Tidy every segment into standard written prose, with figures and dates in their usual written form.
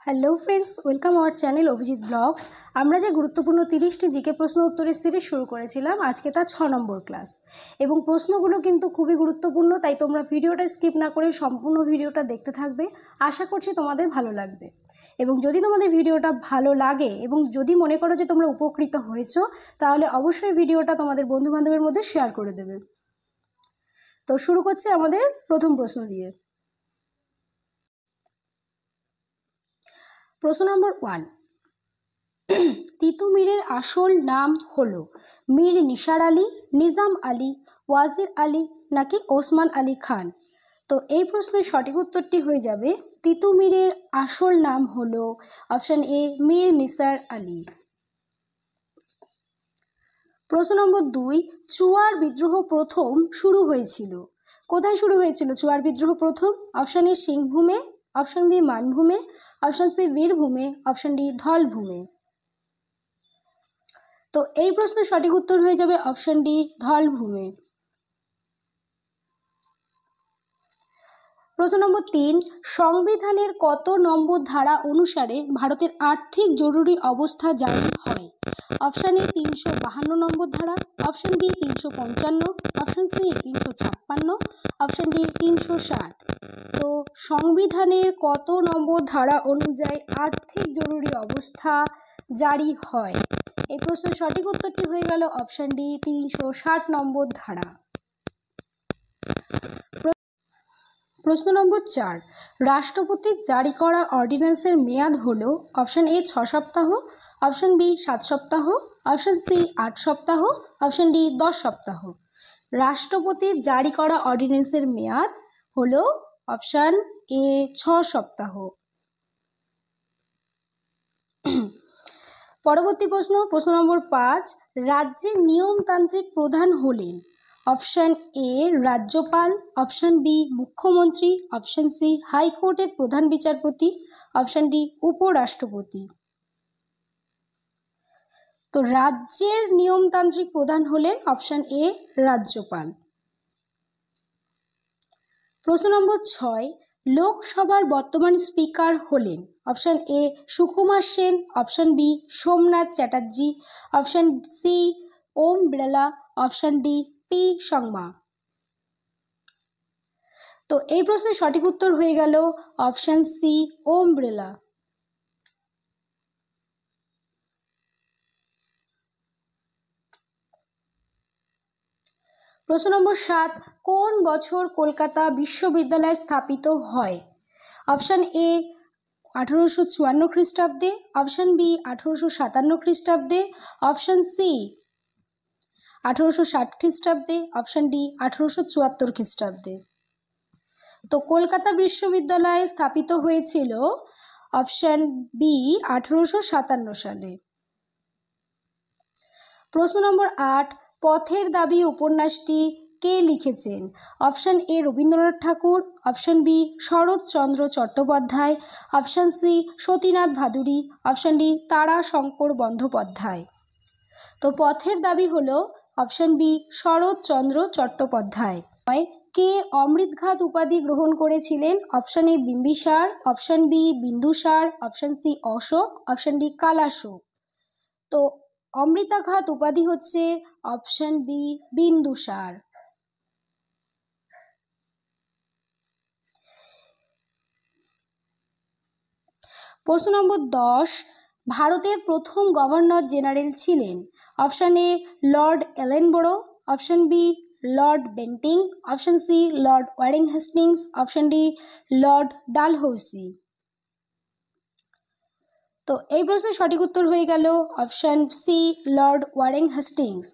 Hello friends, welcome our channel Abhijit blogs. আমরা যে গুরুত্বপূর্ণ 30টি জিকে প্রশ্ন উত্তরের সিরিজ শুরু করেছিলাম, আজকে তার 6 নম্বর ক্লাস। এবং প্রশ্নগুলো কিন্তু খুবই গুরুত্বপূর্ণ, তাই তোমরা ভিডিওটা স্কিপ না করে সম্পূর্ণ ভিডিওটা দেখতে থাকবে। আশা করছি তোমাদের ভালো লাগবে। এবং যদি তোমাদের ভিডিওটা ভালো লাগে এবং যদি মনে করো যে তোমরা উপকৃত হয়েছো, তাহলে অবশ্যই ভিডিওটা তোমাদের বন্ধুবান্ধবের মধ্যে শেয়ার করে দেবে। তো শুরু করছি আমাদের প্রথম প্রশ্ন দিয়ে। প্রশ্ন নম্বর 1, তিতুমিরের আসল নাম হলো মীর নিসার আলী, নিজাম আলী, ওয়াজির আলী নাকি ওসমান আলী খান? তো এই প্রশ্নের সঠিক উত্তরটি হয়ে যাবে তিতুমিরের আসল নাম হলো অপশন এ মীর নিসার আলী। প্রশ্ন নম্বর 2, চুয়ার বিদ্রোহ প্রথম শুরু হয়েছিল কোথায়? শুরু হয়েছিল চুয়ার বিদ্রোহ প্রথম? অপশন এ সিংভূমে, অপশন বি মানভূমে, অপশন সি বীরভূমে, অপশন ডি ধলভূমে। তো এই প্রশ্নের সঠিক উত্তর হয়ে যাবে অপশন ডি ধলভূমে। প্রশ্ন নম্বর 3, সংবিধানের কত নম্বর ধারা অনুসারে ভারতের আর্থিক জরুরি অবস্থা জারি হয়? অপশন এ 352 নম্বর ধারা, option B 355, option C 356, option D 360। তো সংবিধানের কত নম্বর ধারা অনুযায়ী আর্থিক জরুরি অবস্থা জারি হয়? এই প্রশ্নের সঠিক উত্তরটি হয়ে গেল অপশন ডি 360 নম্বর ধারা। প্রশ্ন নম্বর 4, রাষ্ট্রপতির জারি করা অর্ডিন্যান্সের মেয়াদ হলো অপশন এ 6 সপ্তাহ, অপশন বি 7 সপ্তাহ, অপশন সি 8 সপ্তাহ, অপশন ডি 10 সপ্তাহ। রাষ্ট্রপতির জারি করা অর্ডিন্যান্সের মেয়াদ হলো অপশন এ 6 সপ্তাহ। পরবর্তী প্রশ্ন, প্রশ্ন নম্বর 5, রাজ্যের নিয়মতান্ত্রিক প্রধান হলেন অপশন এ রাজ্যপাল, অপশন বি মুখ্যমন্ত্রী, অপশন সি হাইকোর্টের প্রধান বিচারপতি, অপশন ডি উপরাষ্ট্রপতি। তো রাজ্যের নিয়মতান্ত্রিক প্রধান হলেন অপশন এ রাজ্যপাল। প্রশ্ন নম্বর 6, লোকসভার বর্তমান স্পিকার হলেন option A Sukumar Sen, option B Somnath Chatterjee, option C Om Birla, option D P Sharma. তো এই প্রশ্নের সঠিক উত্তর হয়ে গেল অপশন সি ওম বিড়লা। প্রশ্ন নম্বর 7, কোন বছর কলকাতা বিশ্ববিদ্যালয় স্থাপিত হয়? অপশন এ 1854 খ্রিস্টাব্দে, অপশন বি 1857 খ্রিস্টাব্দে, অপশন সি 1860 খ্রিস্টাব্দে, অপশন ডি 1874 খ্রিস্টাব্দে। তো কলকাতা বিশ্ববিদ্যালয় স্থাপিত হয়েছিল অপশন বি 1857 সালে। প্রশ্ন নম্বর 8, পথের দাবি উপন্যাসটি কে লিখেছেন? Option A Rabindranath Thakur, option B Saratchandra Chattopadhyay, option C Satinath Bhaduri, option D Tarashankar Bandyopadhyay. তো পথের দাবি হলো অপশন বি শরৎচন্দ্র চট্টোপাধ্যায়। কে অমৃতঘাত উপাধি গ্রহণ করেছিলেন? Option A Bimbisara, option B Bindusara, option C Ashoka, option D Kalashoka. তো অমৃতাঘাত উপাধি হচ্ছে অপশন বি বিন্দুসার। প্রশ্ন নম্বর 10, ভারতের প্রথম গভর্নর জেনারেল ছিলেন option A lord Ellenborough, option B lord Bentinck, option C lord Warren Hastings, option D lord Dalhousie. তো এই প্রশ্নের সঠিক উত্তর হয়ে গেল option C lord Warren Hastings.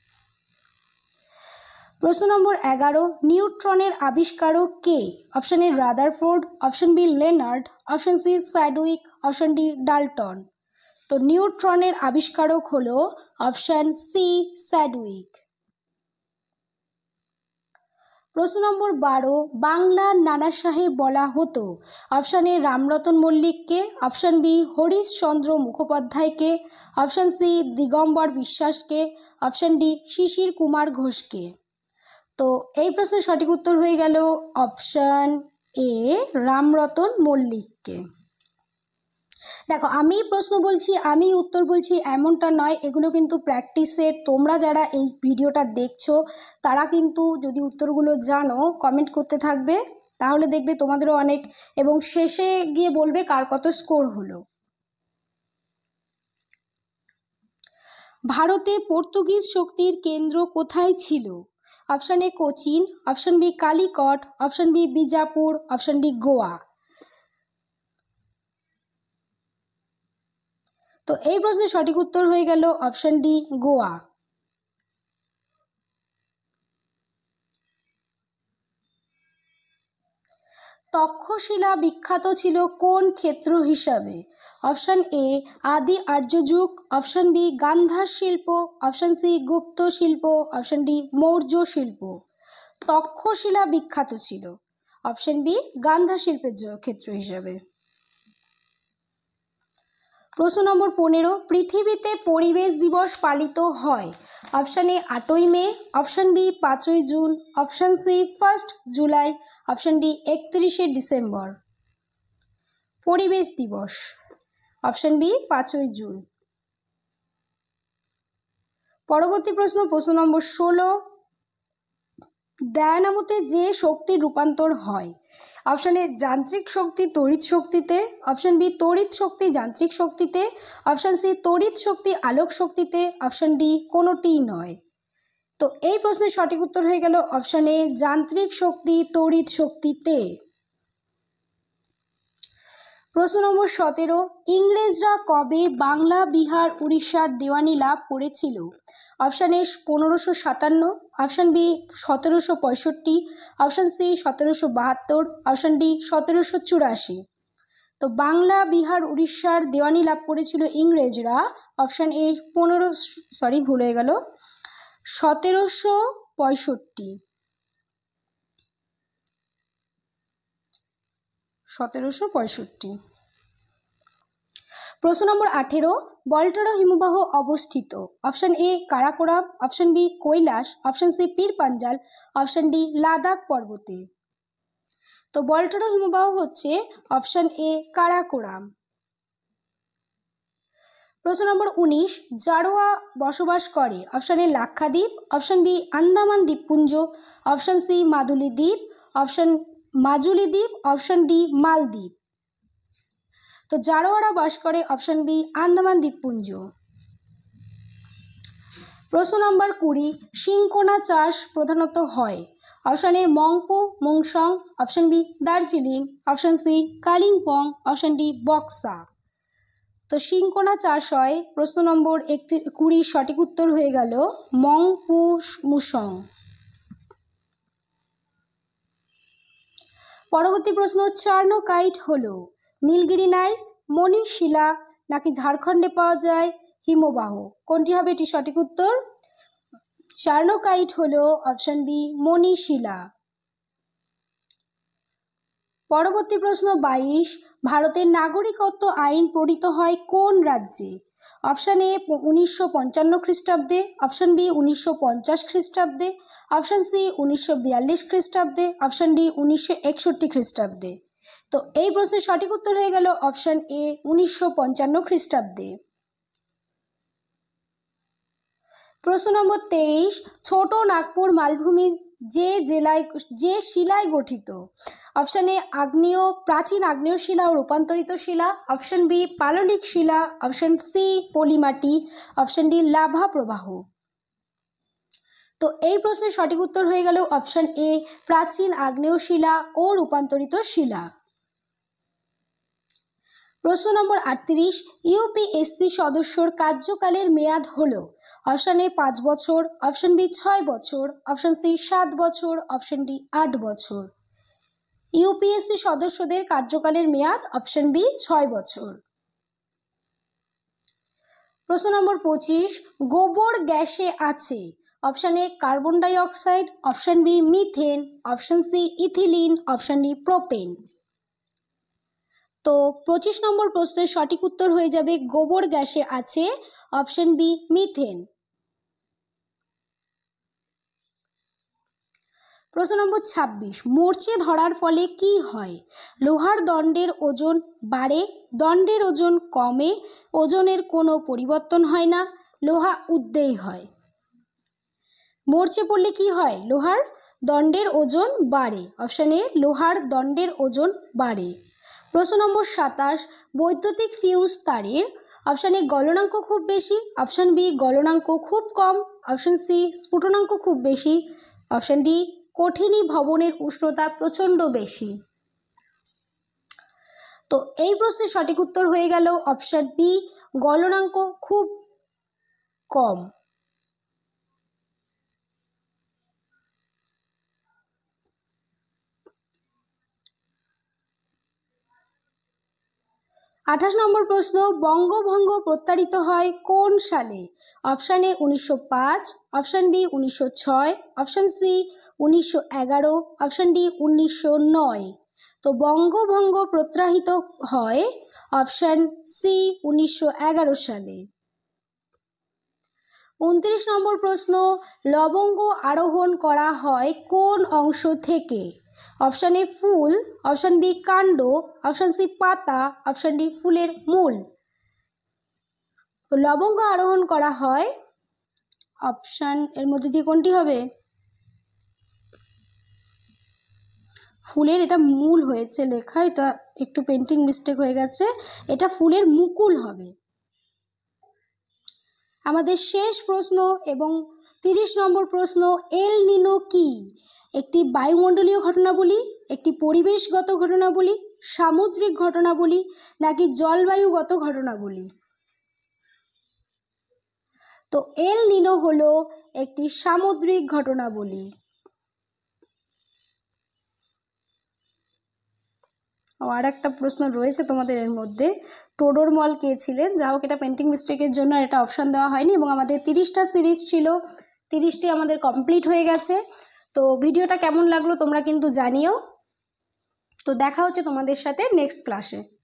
প্রশ্ন নম্বর 11, নিউট্রনের আবিষ্কারক কে? Option A Rutherford, option B Lenard, option C Chadwick, option D Dalton. তো নিউট্রনের আবিষ্কারক হলো অপশন সি স্যাডউইক। প্রশ্ন নম্বর 12, বাংলার নানা সাহেব বলা হতো অপশন এ রামরতন মল্লিককে, অপশন বি হরিশচন্দ্র মুখোপাধ্যায়কে, অপশন সি দিগম্বর বিশ্বাসকে, অপশন ডি শিশির কুমার ঘোষকে। তো এই প্রশ্নের সঠিক উত্তর হয়ে গেল অপশন এ রামরতন মল্লিককে। দেখো, আমি প্রশ্ন বলছি, আমি উত্তর বলছি, এমনটা নয়। এগুলো কিন্তু প্র্যাকটিসের। তোমরা যারা এই ভিডিওটা দেখছো তারা কিন্তু যদি উত্তরগুলো জানো কমেন্ট করতে থাকবে, তাহলে দেখবে তোমাদেরও অনেক, এবং শেষে গিয়ে বলবে কার কত স্কোর হলো। ভারতে পর্তুগিজ শক্তির কেন্দ্র কোথায় ছিল? Option A Cochin, option B Calicut, option B Bijapur, option D Goa. তো এই প্রশ্নের সঠিক উত্তর হয়ে গেল অপশান ডি গোয়া। তক্ষশিলা বিখ্যাত ছিল কোন ক্ষেত্র হিসাবে? অপশান এ আদি আর্য যুগ, অপশান বি গান্ধার শিল্প, অপশান সি গুপ্ত শিল্প, অপশান ডি মৌর্য শিল্প। তক্ষশিলা বিখ্যাত ছিল অপশান বি গান্ধার শিল্পের ক্ষেত্র হিসাবে। প্রশ্ন নম্বর 15, পৃথিবীতে পরিবেশ দিবস পালিত হয়? অপশান এ 8ই মে, অপশান বি 5ই June, option C 1 July, option D 31শে ডিসেম্বর। পরিবেশ দিবস অপশান বি 5ই জুন। পরবর্তী প্রশ্ন, প্রশ্ন নম্বর 16, ডায়নামোতে যে শক্তির রূপান্তর হয়? অপশান এ যান্ত্রিক শক্তি তড়িৎ শক্তিতে, অপশান বি তড়িৎ শক্তি যান্ত্রিক শক্তিতে, অপশান সি তড়িৎ শক্তি আলোক শক্তিতে, অপশান ডি কোনোটিই নয়। তো এই প্রশ্নের সঠিক উত্তর হয়ে গেল অপশান এ যান্ত্রিক শক্তি তড়িৎ শক্তিতে। প্রশ্ন নম্বর 17, ইংরেজরা কবে বাংলা বিহার উড়িষ্যার দেওয়ানি লাভ করেছিল? Option A 1557, option B 1765, option C 1772, option D 1784। তো বাংলা বিহার উড়িষ্যার দেওয়ানি লাভ করেছিল ইংরেজরা অপশান এ 1765। প্রশ্ন নম্বর 18, বলটরা হিমবাহ অবস্থিত? Option A Karakoram, option B Kailash, option C Pir Panjal, option D Ladakh পর্বতে। তো বলটরা হিমবাহ হচ্ছে অপশান এ কারাকোরাম। প্রশ্ন নম্বর 19, জারোয়া বসবাস করে? Option A Lakshadweep, option B Andaman দ্বীপপুঞ্জ, অপশান সি মাদুলি দ্বীপ, অপশান মাজুলি দ্বীপ, অপশান ডি মালদ্বীপ। তো জারোয়ারা বাস করে অপশান বি আন্দামান দ্বীপপুঞ্জ। প্রশ্ন নম্বর 20, সিংকোনা চাষ প্রধানত হয়? Option A Mungpoo Mongsong, option B Darjeeling, option C Kalimpong, option D Buxa. তো সিংকোনা চাষ হয়, প্রশ্ন নম্বর 20 সঠিক উত্তর হয়ে গেল মংপু মুসং। পরবর্তী প্রশ্ন, চার্নোকাইট হলো নীলগিরি নাইস, মণিশিলা, নাকি ঝাড়খণ্ডে পাওয়া যায় হিমবাহ? কোনটি হবে এটি সঠিক উত্তর? চার্নোকাইট হলো অপশান বি মণিশিলা। পরবর্তী প্রশ্ন 22, ভারতের নাগরিকত্ব আইন প্রণীত হয় কোন রাজ্যে? অপশান এ 1955 খ্রিস্টাব্দে, অপশান বি 1950 খ্রিস্টাব্দে, অপশান সি 1942 খ্রিস্টাব্দে, অপশান ডি 1961 খ্রিস্টাব্দে। তো এই প্রশ্নের সঠিক উত্তর হয়ে গেল অপশান এ 1955 খ্রিস্টাব্দে। প্রশ্ন নম্বর 23, ছোট নাগপুর মালভূমি যে শিলায় গঠিত? অপশান এ প্রাচীন আগ্নেয় শিলা ও রূপান্তরিত শিলা, অপশান বি পাললিক শিলা, অপশান সি পলিমাটি, অপশান ডি লাভা প্রবাহ। তো এই প্রশ্নের সঠিক উত্তর হয়ে গেল অপশান এ প্রাচীন আগ্নেয় শিলা ও রূপান্তরিত শিলা। প্রশ্ন নম্বর 38, ইউপিএসসি সদস্যর কার্যকালের মেয়াদ হলো? অপশান এ 5 বছর, অপশান বি 6 বছর, অপশান সি 7 বছর, অপশান ডি 8 বছর। ইউপিএসসি সদস্যদের কার্যকালের মেয়াদ অপশান বি 6 বছর। প্রশ্ন নম্বর 25, গোবর গ্যাসে আছে? Option A carbon dioxide, option B methane, option C ethylene, option D propane. তো 25 নম্বর প্রশ্নের সঠিক উত্তর হয়ে যাবে গোবর গ্যাসে আছে অপশান বি মিথেন। প্রশ্ন নম্বর 26, মরচে ধরার ফলে কি হয়? লোহার দণ্ডের ওজন বাড়ে, দণ্ডের ওজন কমে, ওজনের কোনো পরিবর্তন হয় না, লোহা উদ্দেয়ী হয়। মরচে পড়লে কি হয়? লোহার দণ্ডের ওজন বাড়ে। অপশান এ, লোহার দণ্ডের ওজন বাড়ে। প্রশ্ন নম্বর 27, বৈদ্যুতিক ফিউজ তারের অপশান এ গলনাঙ্ক খুব বেশি, অপশান বি গলনাঙ্ক খুব কম, অপশান সি স্ফুটনাঙ্ক খুব বেশি, অপশান ডি কঠিনী ভবনের উষ্ণতা প্রচণ্ড বেশি। তো এই প্রশ্নের সঠিক উত্তর হয়ে গেল অপশান বি, গলনাঙ্ক খুব কম। আঠাশ নম্বর প্রশ্ন, বঙ্গভঙ্গ প্রত্যারিত হয় কোন সালে? Option A 1905, option B 1906, option C 1911, option D 1909। তো বঙ্গভঙ্গ প্রত্যারিত হয় অপশান সি 1911 সালে। 29 নম্বর প্রশ্ন, লবঙ্গ আরোহণ করা হয় কোন অংশ থেকে? অপশান এ ফুল, অপশান বি কাণ্ড, অপশান সি পাতা, অপশান ডি ফুলের মূল। তো লবঙ্গ আরোহণ করা হয় অপশান এর মধ্যে দিয়ে কোনটি হবে? ফুলের, এটা মূল হয়েছে লেখা, এটা একটু পেন্টিং মিস্টেক হয়ে গেছে, এটা ফুলের মুকুল হবে। আমাদের শেষ প্রশ্ন এবং 30 নম্বর প্রশ্ন, এল নিনো কি? একটি বায়ুমণ্ডলীয় ঘটনাবলী, একটি পরিবেশগত ঘটনাবলী, সামুদ্রিক ঘটনাবলী নাকি জলবায়ুগত ঘটনাবলী? তো এল নিনো হলো একটি সামুদ্রিক ঘটনাবলী। আর একটা প্রশ্ন রয়েছে তোমাদের এর মধ্যে, টোডরমল কে ছিলেন? যা হোক, এটা পেন্টিং মিস্টেকের জন্য এটা অপশান দেওয়া হয়নি। এবং আমাদের 30টা সিরিজ ছিল, 30টি আমাদের কমপ্লিট হয়ে গেছে। তো ভিডিওটা কেমন লাগলো তোমরা কিন্তু জানিও। তো দেখা হচ্ছে তোমাদের সাথে নেক্সট ক্লাসে।